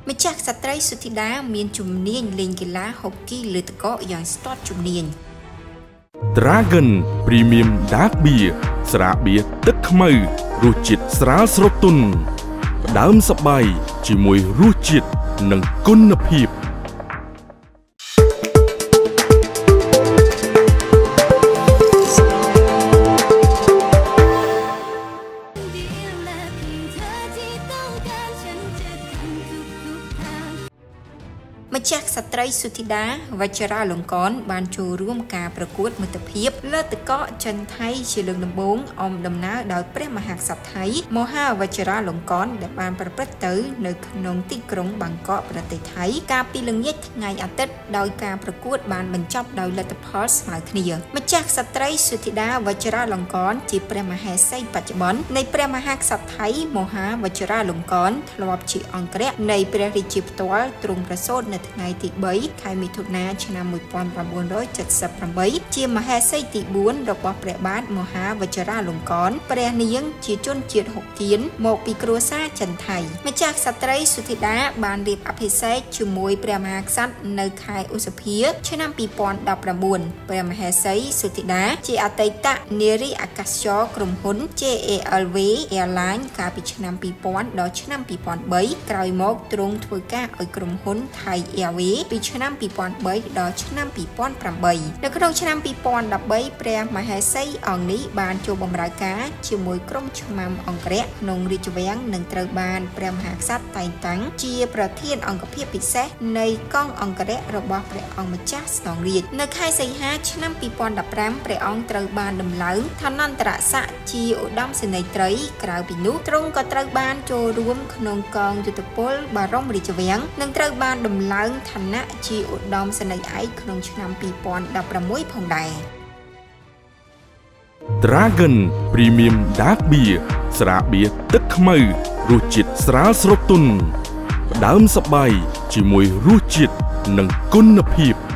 ម្ចាស់ស្ត្រីសុធីតាមានជំនាញលេងកីឡាហុកគីលើទឹកកកយ៉ាងស្ទាត់ជំនាញ Dragon Premium Dark Beer ស្រាបៀរទឹកខ្មៅរសជាតិស្រាលស្រទន់ផ្ដើមសប្បាយជាមួយរសជាតិនិងគុណភាពម្ចាស់ស្ត្រីសុធីតាវជ្ជរាលង្កនបានចូលរួមការប្រកួតមិត្តភាពលើទឹកកកចិនថៃជាលើកដំបូងអមដំណើរដោយព្រះមហាក្សត្រថៃមហាវជ្ជរាលង្កនដែលបានប្រព្រឹត្តទៅនៅក្នុងទីក្រុងបាងកកប្រទេសថៃកាលពីល្ងាចថ្ងៃអាទិត្យដោយការប្រកួតបានបញ្ចប់ដោយលទ្ធផលស្មើគ្នាម្ចាស់ស្ត្រីសុធីតាវជ្ជរាលង្កនជាព្រះមហេសីបច្ចុប្បន្ននៃព្រះមហាក្សត្រថៃមហាវជ្ជរាលង្កនធ្លាប់ជាអង្គរៈនៃព្រះរាជាផ្ទាល់ទ្រង់ប្រសូតនៅថ្ងៃទី3 ខែមិថុនាឆ្នាំ1978ជាមហេសីទី4របស់ព្រះបាទមហាវជ្ជរាលង្កនព្រះនាងជាជនជាតិហុកគៀនមកពីគ្រួសារចិនថៃម្ចាស់ក្សត្រីសុធីតាបានរៀបអភិសេកជាមួយព្រះមហាក្សត្រនៅខែឧសភាឆ្នាំ2019ព្រះមហេសីសុធីតាជាអតីតនារីអាកាសចរក្រុមហ៊ុន JALV Airline កាលពីឆ្នាំ2000ដល់ឆ្នាំ2003ក្រោយមកទ្រង់ធ្វើការឲ្យក្រុមហ៊ុន Thai Airways ពីឆ្នាំ2003ដល់ឆ្នាំ2008នៅក្នុងឆ្នាំ2013ព្រះមហេសីអង្គនេះបានចូលបម្រើការជាមួយក្រុមឆ្មាំអង្គរៈក្នុងរាជវាំងនិងត្រូវបានព្រះមហាក្សត្រតែងតាំងជាប្រធានអង្គភិបពិសេសនៃកងអង្គរៈរបស់ព្រះអង្គម្ចាស់ស្នងរាជនៅខែសីហាឆ្នាំ2015ព្រះអង្គត្រូវបានដំឡើងឋានន្តរស័ក្តិជាឧត្តមសេនីយ៍ត្រីក្រៅពីនោះទ្រង់ក៏ត្រូវបានចូលរួមក្នុងកងយុទ្ធពលបារមរាជវាំងនិងត្រូវបានដំឡើងឋានៈជាឧត្តមសេនីយ៍ឯកក្នុងឆ្នាំ2016ផងដែរ Dragon Premium Dark Beer ស្រាបៀរទឹកខ្មៅរសជាតិស្រាលស្រទន់ផ្ដើមសប្បាយជាមួយរសជាតិនិងគុណភាព